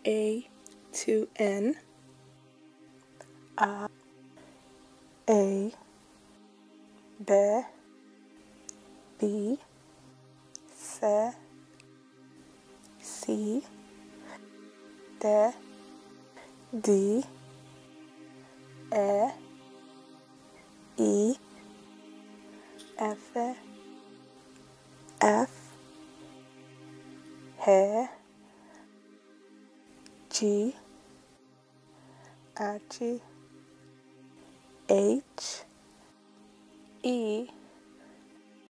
A to N, A, B, B, C, C, D, D, E, I, F, F, G, H, H, E,